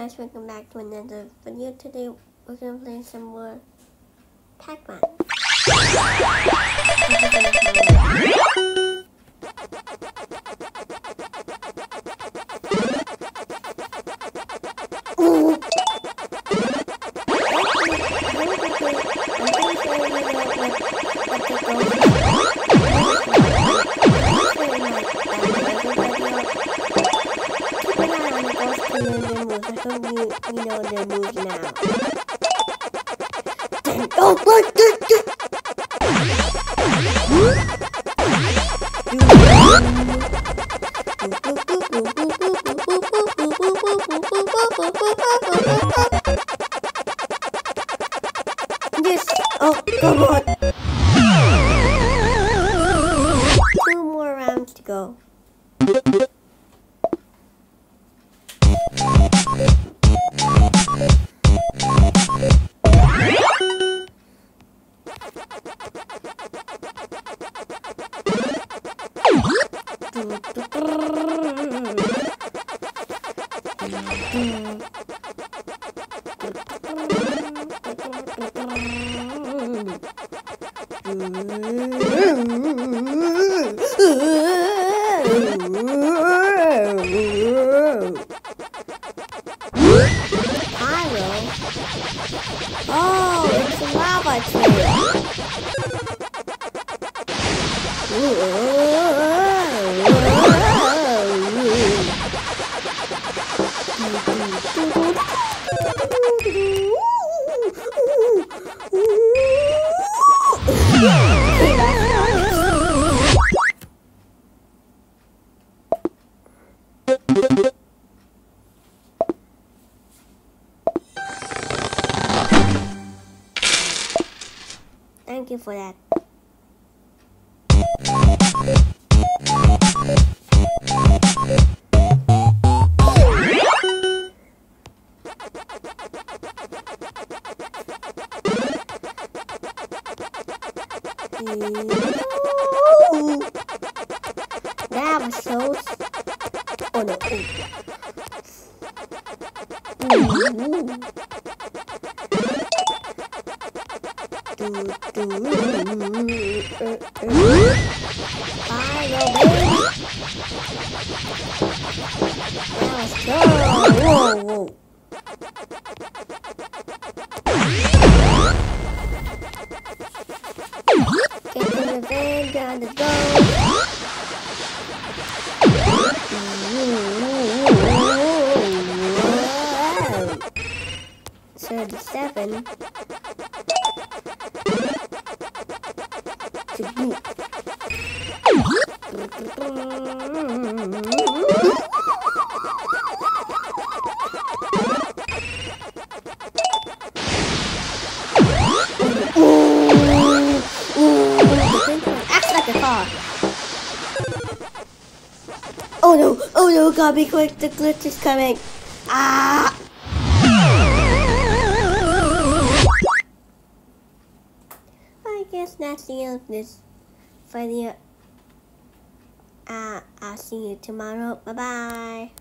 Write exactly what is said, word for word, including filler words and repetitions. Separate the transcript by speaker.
Speaker 1: guys, welcome back to another video. Today we're gonna play some more Pac-man. You, you know their moves now. Then, oh, what? Yes. Oh, come on. Two more rounds to go. Oh, it's a lava tree. Thank you for that. That was close. Oh no. Ooh. Fire, baby. Let's go. Whoa, whoa. Get the revenge on the go. thirty-seven. To boot. Acts like a car. Oh no, oh no, gotta be quick, the glitch is coming. Ah! I guess that's the end of this video. Uh, I'll see you tomorrow. Bye bye.